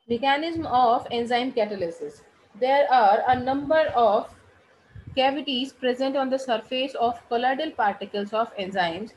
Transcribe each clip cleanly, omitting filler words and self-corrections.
Mechanism of enzyme catalysis. There are a number of cavities present on the surface of colloidal particles of enzymes.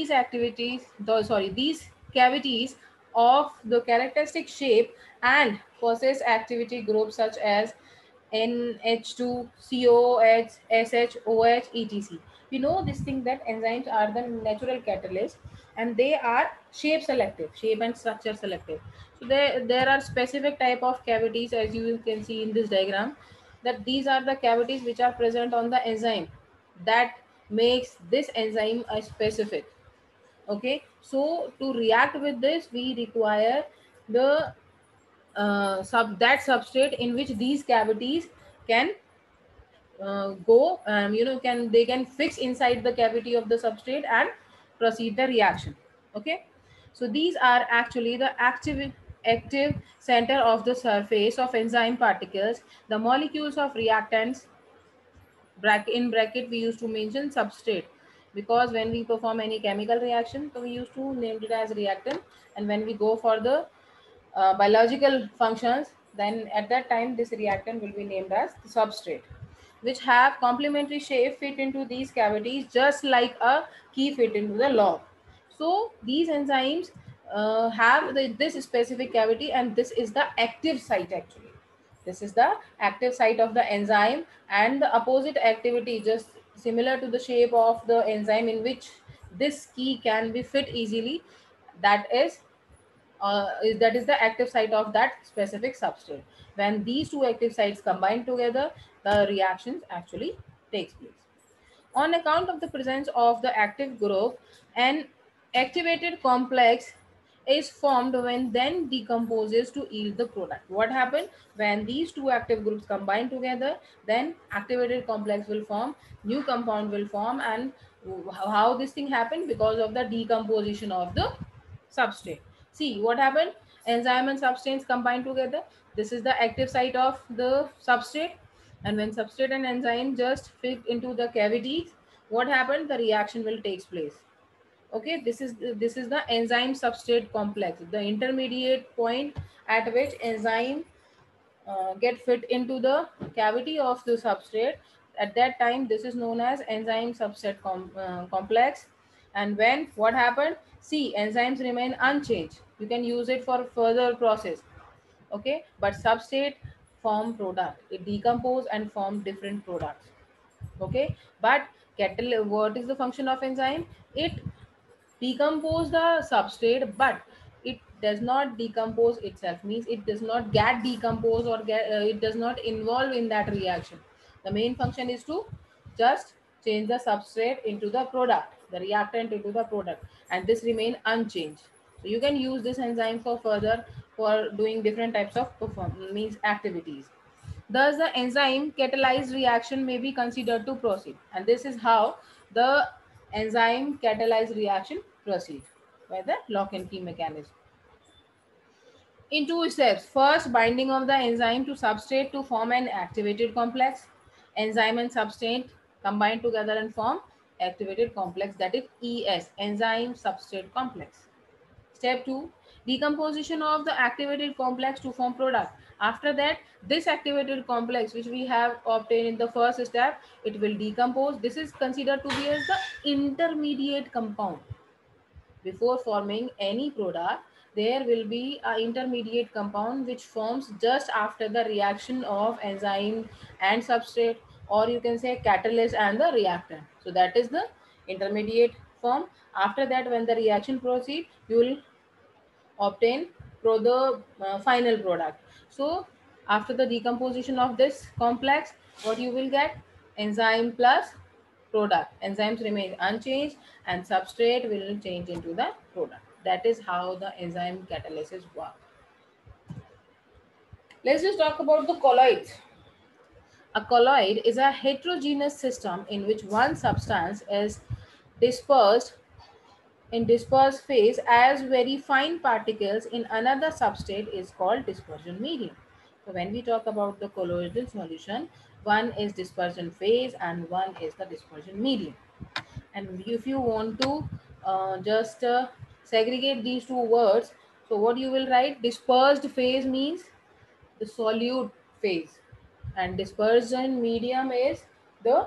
These cavities of the characteristic shape and possess activity groups such as NH2, COOH, SHOH, etc. We know this thing that enzymes are the natural catalyst and they are shape and structure selective. So there are specific type of cavities as you can see in this diagram, that these are the cavities which are present on the enzyme that makes this enzyme a specific. Okay, so to react with this we require the that substrate in which these cavities can go, can they can fix inside the cavity of the substrate and proceed the reaction. Okay, so these are actually the active center of the surface of enzyme particles. The molecules of reactants, in bracket we used to mention substrate, because when we perform any chemical reaction so we used to name it as reactant, and when we go for the biological functions, then at that time this reactant will be named as the substrate, which have complementary shape fit into these cavities just like a key fit into the lock. So these enzymes have this specific cavity, and this is the active site actually. This is the active site of the enzyme, and the opposite activity just similar to the shape of the enzyme in which this key can be fit easily, that is the active site of that specific substrate. When these two active sites combine together, the reactions actually takes place. On account of the presence of the active group, an activated complex is formed when then decomposes to yield the product. What happened when these two active groups combine together? Then activated complex will form, new compound will form, and how this thing happened? Because of the decomposition of the substrate. See what happened? Enzyme and substance combine together. This is the active site of the substrate, and when substrate and enzyme just fit into the cavities, what happened? The reaction will takes place. Okay, this is the enzyme substrate complex, the intermediate point at which enzyme get fit into the cavity of the substrate. At that time this is known as enzyme substrate complex. And when what happened, see, enzymes remain unchanged, you can use it for further process. Okay, but substrate form product, it decompose and form different products. Okay, but what is the function of enzyme? It decompose the substrate, but it does not decompose itself, means it does not get decomposed or it does not involve in that reaction. The main function is to just change the substrate into the product, the reactant into the product, and this remain unchanged. So you can use this enzyme for further, for doing different types of means activities. Thus, the enzyme catalyzed reaction may be considered to proceed, and this is how the enzyme catalyzed reaction proceeds by the lock and key mechanism. In two steps, first, binding of the enzyme to substrate to form an activated complex. Enzyme and substrate combine together and form activated complex, that is ES, enzyme substrate complex. Step 2, decomposition of the activated complex to form product. After that, this activated complex which we have obtained in the first step, it will decompose. This is considered to be as the intermediate compound. Before forming any product, there will be an intermediate compound which forms just after the reaction of enzyme and substrate, or you can say catalyst and the reactant. So that is the intermediate form. After that, when the reaction proceed, you will obtain the final product. So after the decomposition of this complex, what you will get? Enzyme plus product. Enzymes remain unchanged and substrate will change into the product. That is how the enzyme catalysis work. Let's just talk about the colloids. A colloid is a heterogeneous system in which one substance is dispersed in dispersed phase as very fine particles in another substrate is called dispersion medium. So when we talk about the colloidal solution, one is dispersion phase and one is the dispersion medium. And if you want to just segregate these two words, so what you will write? Dispersed phase means the solute phase, and dispersion medium is the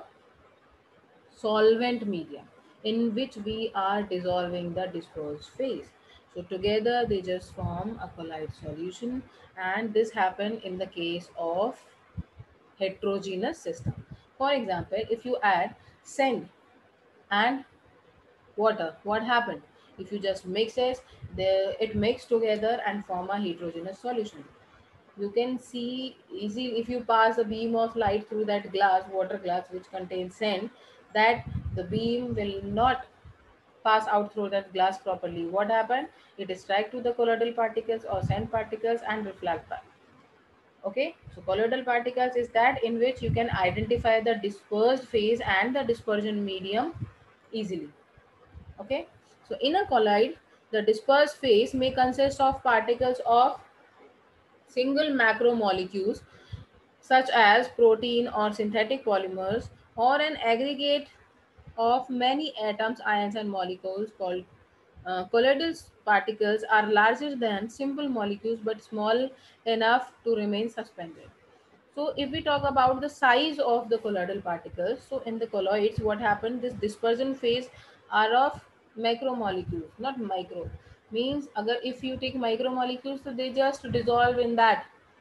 solvent medium in which we are dissolving the dispersed phase. So together they just form a colloid solution, and this happen in the case of heterogeneous system. For example, if you add sand and water, what happened? If you just mixes, it mix together and form a heterogeneous solution. You can see easy if you pass a beam of light through that glass, water glass, which contains sand, that the beam will not pass out through that glass properly. What happened? It strike to the colloidal particles or sand particles and reflect back. Okay, so colloidal particles is that in which you can identify the dispersed phase and the dispersion medium easily. Okay, so in a colloid, the dispersed phase may consist of particles of single macromolecules such as protein or synthetic polymers, or an aggregate of many atoms, ions, and molecules called colloidal particles are larger than simple molecules but small enough to remain suspended. So if we talk about the size of the colloidal particles, so in the colloids, what happened? This dispersion phase are of macromolecules, not micro. Means, agar if you take micromolecules, so they just dissolve in that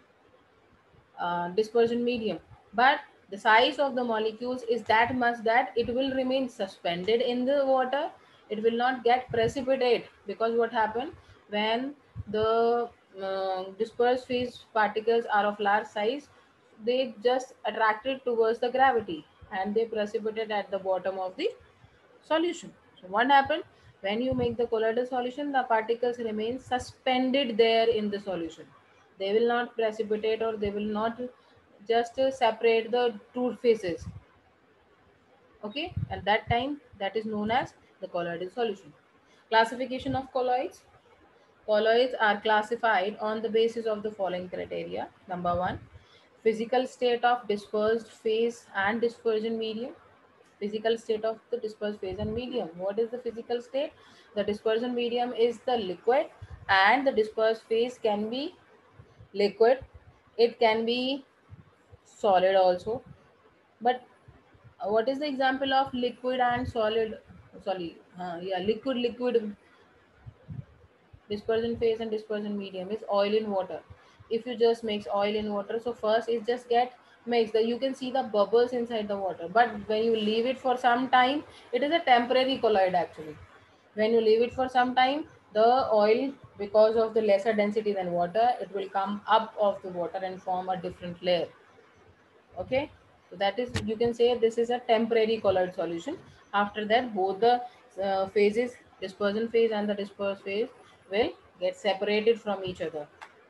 dispersion medium, but the size of the molecules is that much that it will remain suspended in the water. It will not get precipitate, because what happened when the dispersed phase particles are of large size, they just attracted towards the gravity and they precipitate at the bottom of the solution. So what happened? When you make the colloidal solution, the particles remain suspended there in the solution. They will not precipitate, or they will not just separate the two phases. Okay, at that time, that is known as the colloidal solution. Classification of colloids. Colloids are classified on the basis of the following criteria. Number one, physical state of dispersed phase and dispersion medium. Physical state of the dispersed phase and medium. What is the physical state? The dispersion medium is the liquid, and the dispersed phase can be liquid. It can be solid also. But what is the example of liquid and solid? Sorry, yeah, liquid dispersion phase and dispersion medium is oil in water. If you just mix oil in water, so first it just get mixed, you can see the bubbles inside the water, but when you leave it for some time, it is a temporary colloid actually. When you leave it for some time, the oil, because of the lesser density than water, it will come up of the water and form a different layer. Okay, so that is, you can say this is a temporary colloid solution. After that, both the phases, dispersion phase and the dispersed phase, will get separated from each other.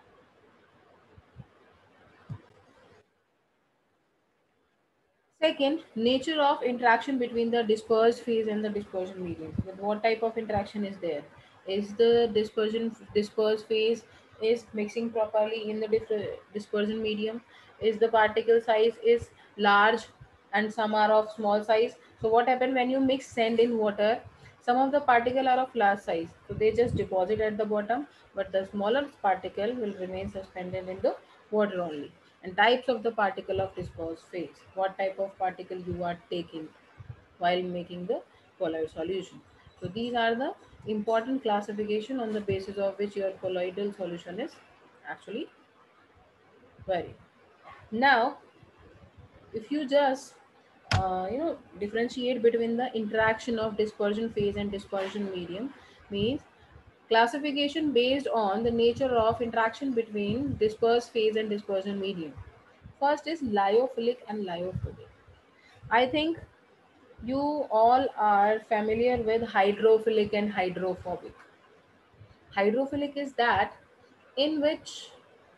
Second, nature of interaction between the dispersed phase and the dispersion medium. With what type of interaction is there? Is the dispersed phase is mixing properly in the dispersion medium? Is the particle size is large and some are of small size? So what happens when you mix sand in water? Some of the particle are of large size, so they just deposit at the bottom, but the smaller particle will remain suspended in the water only. And types of the particle of dispersed phase. What type of particle you are taking while making the colloid solution. So these are the important classification on the basis of which your colloidal solution is actually varied. Now, if you just differentiate between the interaction of dispersion phase and dispersion medium, means classification based on the nature of interaction between dispersed phase and dispersion medium. First is lyophilic and lyophobic. I think you all are familiar with hydrophilic and hydrophobic. Hydrophilic is that in which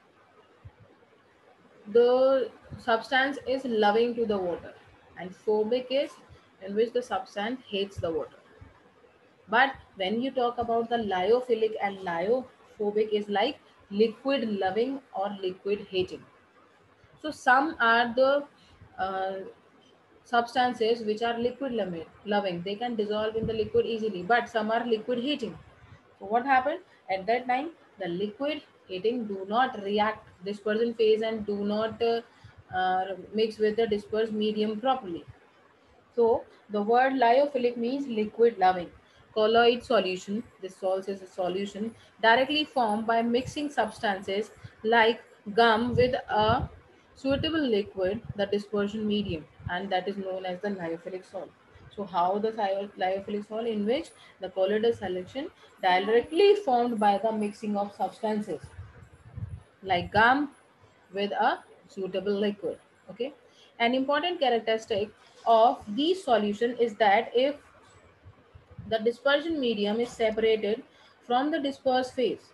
the substance is loving to the water, and phobic is in which the substance hates the water. But when you talk about the lyophilic and lyophobic, is like liquid loving or liquid hating. So some are the uh, substances which are liquid loving, they can dissolve in the liquid easily, but some are liquid heating. So what happened at that time? The liquid heating do not react dispersion phase and do not mix with the dispersed medium properly. So the word lyophilic means liquid loving. Colloid solution, this salts is a solution directly formed by mixing substances like gum with a suitable liquid, the dispersion medium, and that is known as the lyophilic salt. So how the lyophilic salt, in which the colloidal solution directly formed by the mixing of substances like gum with a suitable liquid. Okay, an important characteristic of these solution is that if the dispersion medium is separated from the dispersed phase,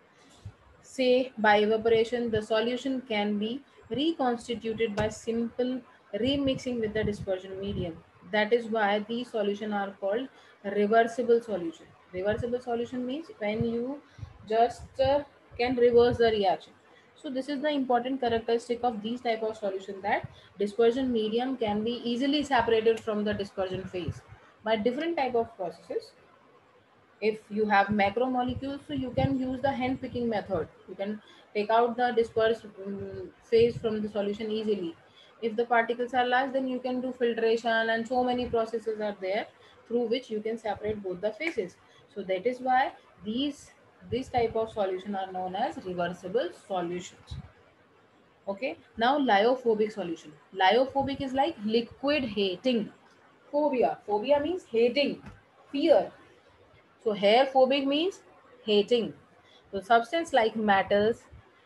say by evaporation, the solution can be reconstituted by simple remixing with the dispersion medium. That is why these solutions are called reversible solution. Reversible solution means when you just can reverse the reaction. So this is the important characteristic of these type of solution, that dispersion medium can be easily separated from the dispersion phase by different type of processes. If you have macromolecules, so you can use the hand picking method. You can take out the dispersed phase from the solution easily. If the particles are large, then you can do filtration, and so many processes are there through which you can separate both the phases. So that is why these type of solution are known as reversible solutions. Okay, now lyophobic solution. Lyophobic is like liquid hating. Phobia means hating, fear. So hair phobic means hating. So substance like metals,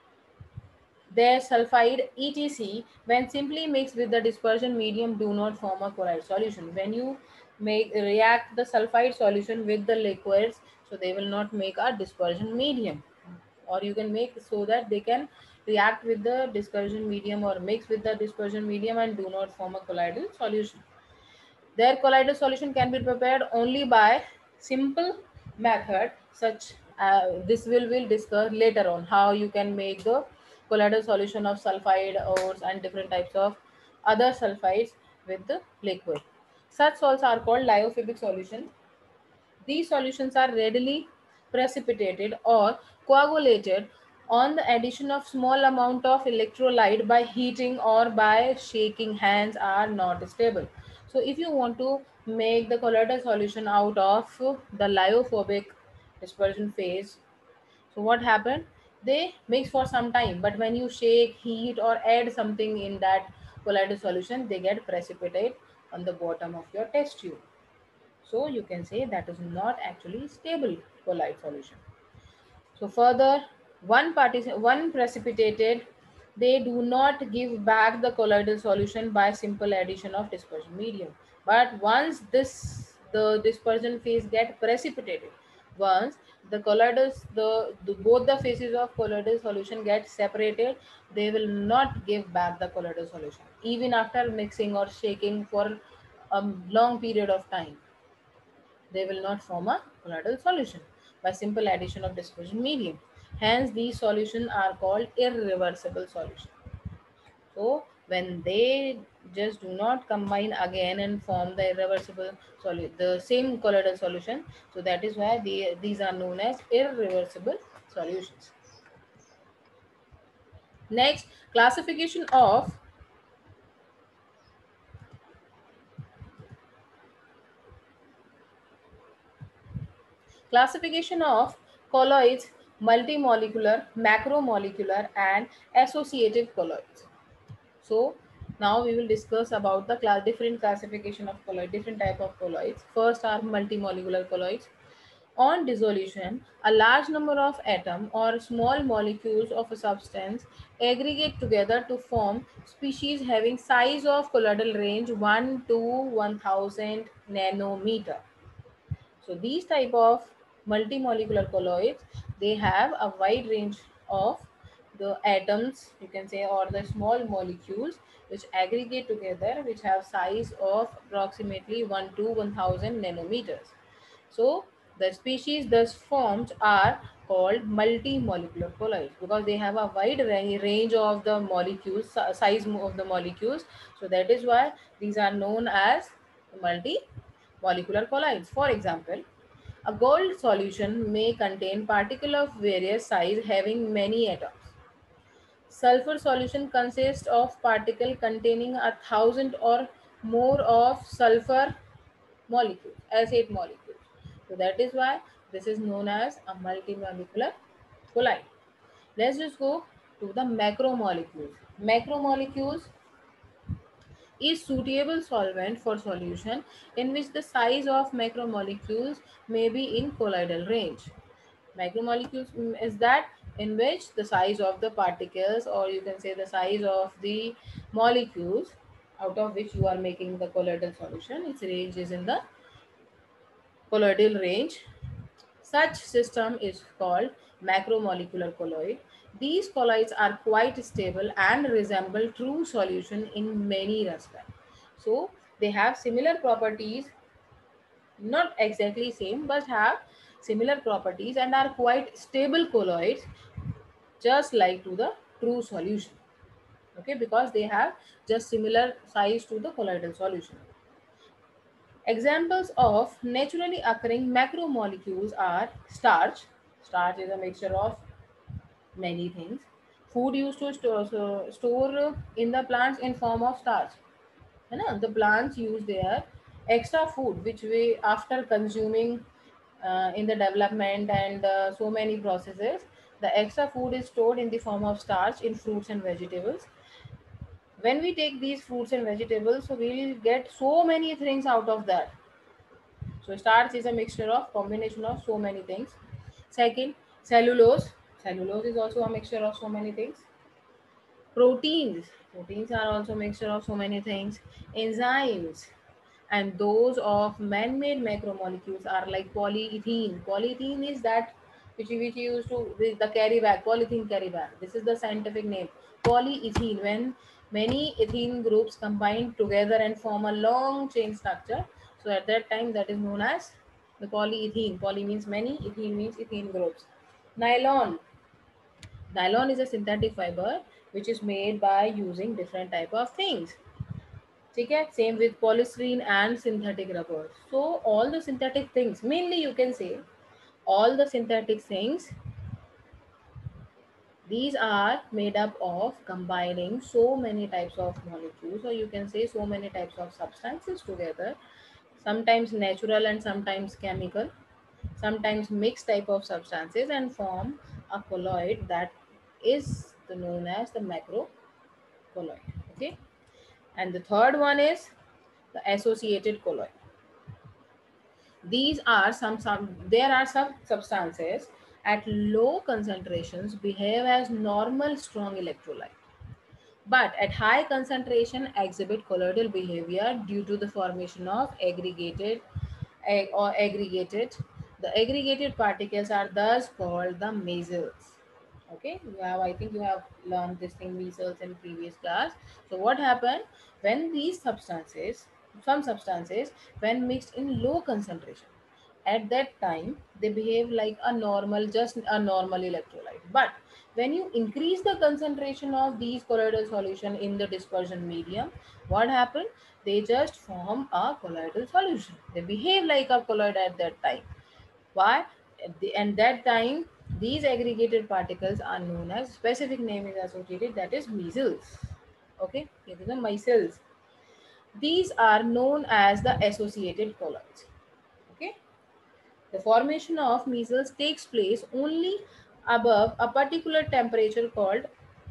their sulfide etc when simply mixed with the dispersion medium do not form a chloride solution. When you make react the sulfide solution with the liquids, so they will not make a dispersion medium, or you can make so that they can react with the dispersion medium or mix with the dispersion medium and do not form a colloidal solution. Their colloidal solution can be prepared only by simple method such this will discuss later on how you can make the colloidal solution of sulfide ores and different types of other sulfides with the liquid. Such salts are called lyophobic solution. These solutions are readily precipitated or coagulated on the addition of small amount of electrolyte by heating or by shaking. Hands are not stable. So if you want to make the colloidal solution out of the lyophobic dispersion phase, so what happened? They mix for some time, but when you shake, heat, or add something in that colloidal solution, they get precipitate on the bottom of your test tube. So you can say that is not actually stable colloid solution. So further, one precipitated, they do not give back the colloidal solution by simple addition of dispersion medium. But once the dispersion phase get precipitated, once the colloidal the both the phases of colloidal solution get separated, they will not give back the colloidal solution even after mixing or shaking for a long period of time. They will not form a colloidal solution by simple addition of dispersion medium. Hence, these solutions are called irreversible solution. So, when they just do not combine again and form the irreversible solution, the same colloidal solution, so that is why these are known as irreversible solutions. Next, classification of colloids: multimolecular, macromolecular, and associative colloids. So now we will discuss about the different classification of colloid, different type of colloids. First are multimolecular colloids. On dissolution, a large number of atoms or small molecules of a substance aggregate together to form species having size of colloidal range 1 to 1000 nanometer. So these type of multimolecular colloids, they have a wide range of the atoms, you can say, or the small molecules which aggregate together, which have size of approximately 1 to 1000 nanometers. So the species thus formed are called multimolecular colloids because they have a wide range of the molecules, size of the molecules. So that is why these are known as multimolecular colloids. For example, A gold solution may contain particles of various size having many atoms. Sulfur solution consists of particle containing 1,000 or more of sulfur molecules, acid molecules. So that is why this is known as a multimolecular colloid. Let's just go to the macromolecules. Macromolecules is suitable solvent for solution in which the size of macromolecules may be in colloidal range. Macromolecules is that in which the size of the particles, or you can say the size of the molecules out of which you are making the colloidal solution, its range is in the colloidal range. Such system is called macromolecular colloid. These colloids are quite stable and resemble true solution in many respects. So they have similar properties, not exactly same, but have similar properties and are quite stable colloids, just like to the true solution. Okay, because they have just similar size to the colloidal solution. Examples of naturally occurring macromolecules are starch. Starch is a mixture of many things. Food used to store in the plants in form of starch. है ना? The plants use their extra food which we after consuming in the development and so many processes, the extra food is stored in the form of starch in fruits and vegetables. When we take these fruits and vegetables, so we'll get so many things out of that. So starch is a mixture of combination of so many things. Second, cellulose. Cellulose is also a mixture of so many things. Proteins. Proteins are also mixture of so many things. Enzymes. And those of man-made macromolecules are like polyethylene. Polyethylene is that which you use to the carry bag, polythene carry bag. This is the scientific name. Polyethylene. When many ethene groups combine together and form a long chain structure. So at that time that is known as the polyethylene. Poly means many, ethene means ethene groups. Nylon. Nylon is a synthetic fiber which is made by using different type of things. ठीक है, same with polystyrene and synthetic rubber. So all the synthetic things, mainly you can say all the synthetic things, these are made up of combining so many types of molecules, or you can say so many types of substances together, sometimes natural and sometimes chemical, sometimes mixed type of substances, and form a colloid that is known as the macro colloid. Okay, and the third one is the associated colloid. These are some there are some substances at low concentrations behave as normal strong electrolyte, but at high concentration exhibit colloidal behavior due to the formation of aggregated. The aggregated particles are thus called the measles. Okay, I think you have learned this thing measles in previous class. So what happened when these substances, some substances, when mixed in low concentration, at that time they behave like a normal, just a normal electrolyte. But when you increase the concentration of these colloidal solution in the dispersion medium, what happened? They just form a colloidal solution. They behave like a colloid at that time. Why? And that time these aggregated particles are known as, specific name is associated, that is measles. Okay, it is the micelles. These are known as the associated colloids. Okay, the formation of measles takes place only above a particular temperature called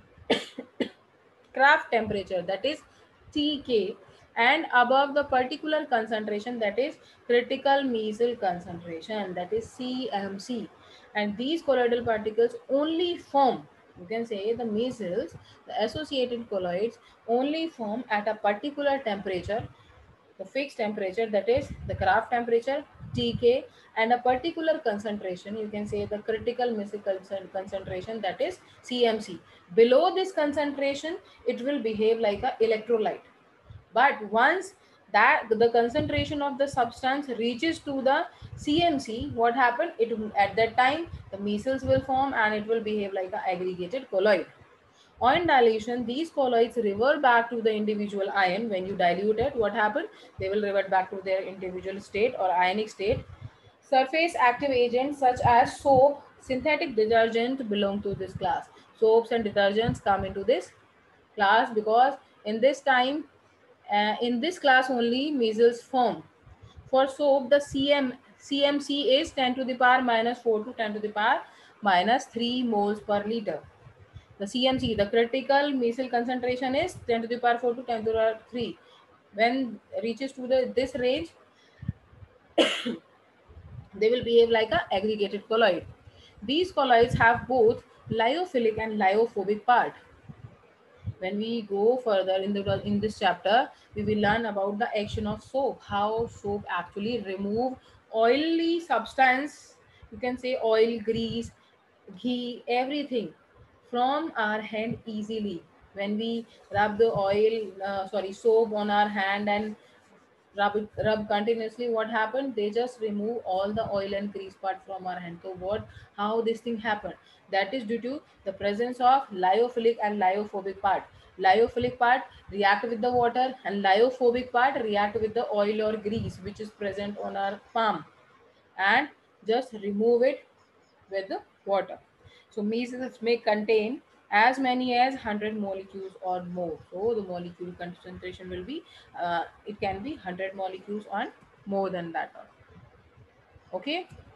Kraft temperature, that is TK, and above the particular concentration, that is critical measles concentration, that is CMC. And these colloidal particles only form, you can say the measles, the associated colloids only form at a particular temperature, the fixed temperature, that is the Kraft temperature TK, and a particular concentration, you can say the critical missile concentration, that is CMC. Below this concentration it will behave like a electrolyte, but once that the concentration of the substance reaches to the CMC, what happened, it at that time the measles will form and it will behave like a aggregated colloid. On dilution, these colloids revert back to the individual ion. When you dilute it, what happened? They will revert back to their individual state or ionic state. Surface active agents such as soap, synthetic detergent belong to this class. Soaps and detergents come into this class because in this time, in this class only measles form. For soap, the CMC is 10 to the power minus 4 to 10 to the power minus 3 moles per liter. The CMC, the critical measle concentration is 10 to the power 4 to 10 to the power 3. When reaches to this range, they will behave like a aggregated colloid. These colloids have both lyophilic and lyophobic part. When we go further in this chapter, we will learn about the action of soap, how soap actually remove oily substance, you can say oil, grease, ghee, everything from our hand easily. When we rub the soap on our hand and rub continuously, what happened, they just remove all the oil and grease part from our hand. So what, how this thing happened, that is due to the presence of lyophilic and lyophobic part. Lyophilic part react with the water and lyophobic part react with the oil or grease which is present on our palm, and just remove it with the water. So measles may contain as many as 100 molecules or more. So the molecule concentration will be, it can be 100 molecules or more than that. Okay.